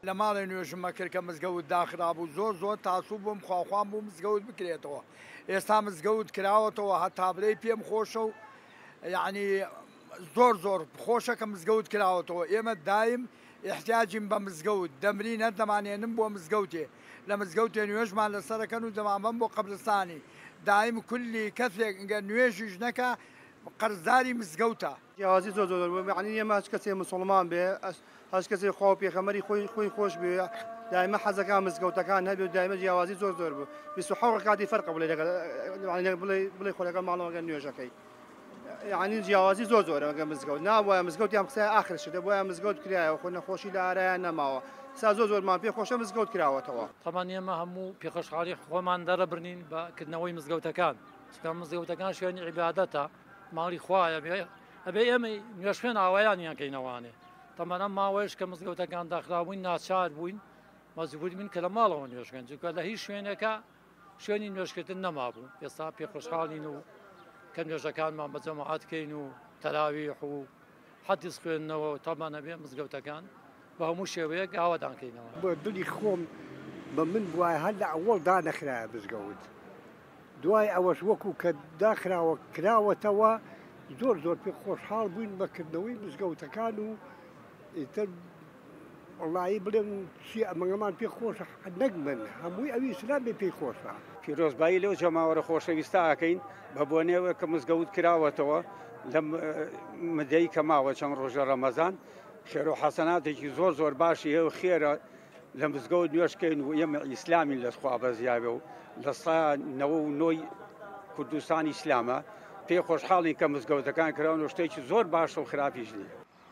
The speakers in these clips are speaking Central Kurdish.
لە ماڵی نوێژمە کرد کە مزگەوت داخرا بوو زۆر تاسوو بووم خواخوام بوو مزگەوت بکرێتەوە ئێستا مزگەوت کراوەتەوە هەتا بلەی پێم خۆشە و یعنی زۆر خۆشە کە مزگەوت کراوەتەوە ئێمە دایم احتیاجیم بە مزگەوت دەمرینە دەمانێنم بۆ مزگەوتێ لە مزگەوتێ نوێژمان لەسەرەکەن و دەمانبەم بۆ قەبرستانی دایم کولی کەسێک ئەگەر نوێژیش نەکە قەرزداری مزگەوتە جیاوازی زۆر یعنی ئێمە هەچ کەسێ مسلمان بێ هەچ کەسێ خوا پێخەمەری خۆی خۆش بێ دایمە حەزەکان مزگەوتەکان هەبێ دایمە جیاوازی زۆر بوو 27 ڕکاتی فەرقە بڵێ خۆلەکە ماڵەوەگە نوێژەکەی یعنی جیاوازی زۆرە مزگەوت نابووە مزگەوتی ئەم قسەی ئاخر شدە بۆیە مزگەوت کرایەوە خۆ نەخۆشی لە ئارایان نەماوە سا زۆرمان پێ خۆشە مزگەوت کراوەتەوە تەمان ئێمە هەموو پێخۆشحاڵی خۆمان دەرەبرنین بەکردنەوەی مزگەوتەکان چکە مزگەوتەکان شوێنی عیبادەتە ماڵی خوایە ئەبێ ئێمە نوێژ خوێن ئاوایانیان کەینەوانێ تەمەنە ماوەیەش کە مزگەوتەکان داخرابووین ناچار بووین مەجبوری من کە لە ماڵەوە نوێژکەن چونکە لە هیچ شوێنێکە شوێنی نوێژکردن نەمابوو ئێستا پێخۆشحاڵین و کە نوێژەکانمان بە جەماعەتکەین و تەراویح و حەدیث خوێندنەوە تەمانە بێ مزگەوتەکان بە هەموو شێوەیەک ئاوادانکەینەوە بۆ دڵی خۆم بە من وایە هەر لە ئەوڵ دانەخرایە مزگەوت دوای ئەوەش وەکو کە داخراوە کراوەتەوە زۆر پێ خۆشحاڵ بووین بەکردنەوەی مزگەوتەکان و ئیتر وڵایی بڵێن چی ئەمەمان پێ خۆشە نەک من هەمووی ئەوی ئیسلام بێ پێی خۆشە پیرۆزبایی لەو جەماوەرە خۆشەویستە ئاکەین بە بۆنێوە کە مزگەوت کراوەتەوە لە مدەی کە ماوە چەند ڕۆژە ڕەمەزان خێر و حەسەناتێکی زۆر باشی هەیە و خێرە لە مزگەوت نوێژکەین و ئێمە ئیسلامی لەخوا بەزیابێ و لە سا 99 کوردستانی ئیسلامە پێی خۆشحاڵین کە مزگەوتەکان کراون و شتێکی زۆر باشە و خراپیش نیە.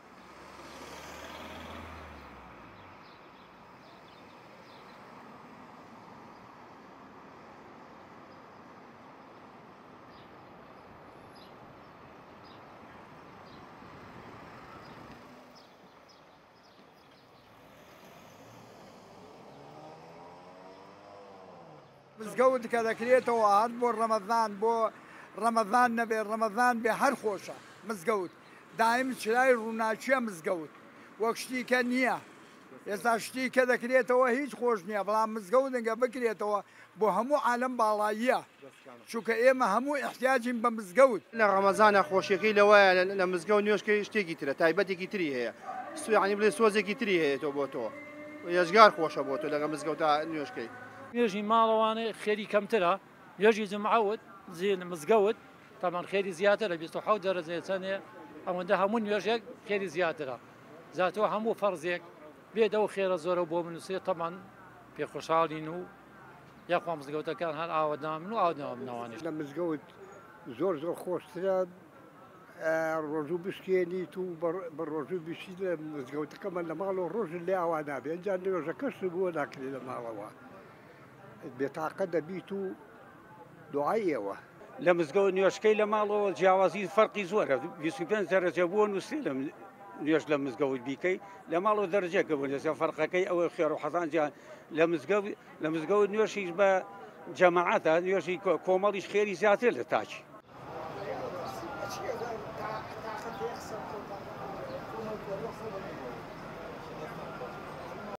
مزگەوت کە دەکرێتەوە هەر بۆ ڕەمەزان نەبێ ڕەمەزان بێ هەر خۆشە مزگەوت دایم چرای ڕووناچیە مزگەوت وەک شتیکە نییە ئێستا شتی کە دەکرێتەوە هیچ خۆش نییە بەڵام مزگەوت ئەگە بکرێتەوە بۆ هەموو عالەم باڵاییە چونکە ئێمە هەموو احتیاجین بە مزگەوت لە ڕەمەزانە خۆشیەکەی لەوەیە لە مزگەوت نوێژکەی شتێکی ترە تایبەتێکی تری هەیە سویانی بڵێ سۆزێکی تری هەیە تۆ بۆ تۆ ێژگار خۆشە بۆ تۆ لەگە مزگەوتە نوێژکەی نوێژی ماڵەوانێ خێری کەمترە نوێژی جمعەوت زیێن مزگەوت تامان خێری زیاترە 27 دەرەجە چەندێ ئەوەندە هەموو نوێژێک خێری زیاترە زیاتەوە هەموو فەرزێک بێدەوە خێرە زۆرە بۆ منوسێ تەمان پێخۆشحاڵین و یاخوا مزگەوتەکان هەر ئاوەدامن و ئاودامنەوانش لە مزگەوت زۆر خۆشترە ڕۆژوو بشکێنیت و بە ڕۆژوو بشی لە مزگەوتەکەمە لە ماڵەوە ڕۆژ لێ ئاوا نابێ ئەنجا نوێژەکەش بووە ناکرێت لە ماڵەوە بێتاقە دەبیت و دوعایەوە لە مزگەوت نوێژکەی لە ماڵەوە جیاوازی فەرقی زۆرە 25 دەرەجە بووە نووسێ لە نوێژ لە مزگەوت بیکەی لە ماڵەوە دەرەجەکە بوون لەسەر فەرقەکەی ئەوە خێر و حەزانجیان لە مزگەوت نوێژیش بە جەماعەتە نوێژی کۆمەڵیش خێری زیاتر لە تاچی